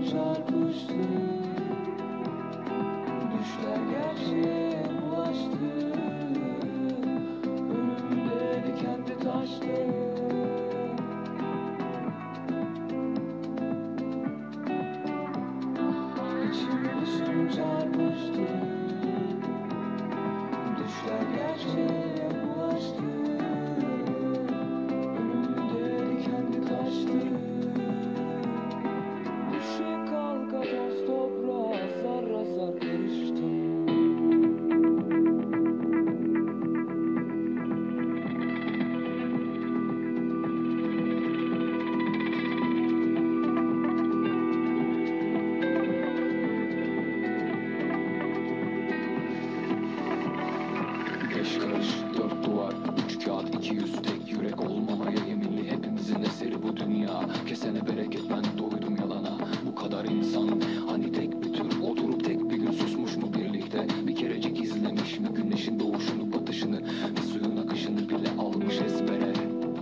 çarpıştı, düşler gerçeğe ulaştı. Önümde kendi taştı. İçim dışım çarpıştı, düşler gerçeğe ulaştı. Önümde kendi taştı. Düşe kalka toz toprağa zar zar karıştım. Beş karış, dört duvar, üç kağıt, 200 tek yürek olmamaya yeminli. Hepimizin eseri bu dünya. Kesene bereket, ben doydum yalana. Bu kadar insan, hani tek bir tür. Oturup tek bir gün susmuş mu birlikte? Bir kerecik izlemiş mi güneşin doğuşunu, batışını, bir suyun akışını bile almış ezbere.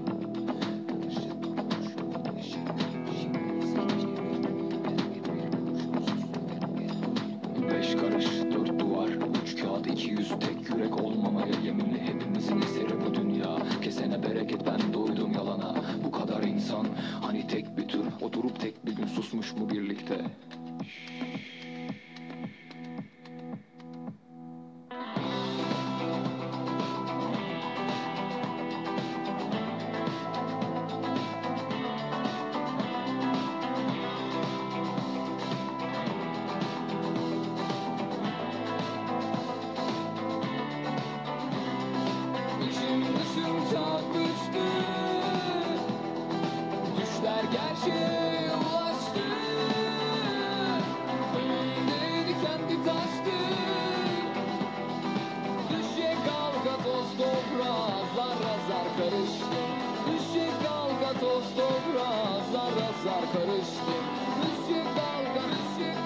Beş karış, dört duvar, üç kağıt, 200 tek yürek olmamaya yeminli. Hepimizin eseri bu dünya. Kesene bereket, ben doydum yalana. Bu kadar insan, hani tek bir tür. Oturup tek bir gün susmuş mu birlikte? İçim dışım çarpıştı, düşler gerçeğe ulaştı. Önümdeydi kendi taştı. Düşe kalka toz toprağa zar zar karıştı. Düşe kalka toz toprağa zar zar karıştı. Düşe kalka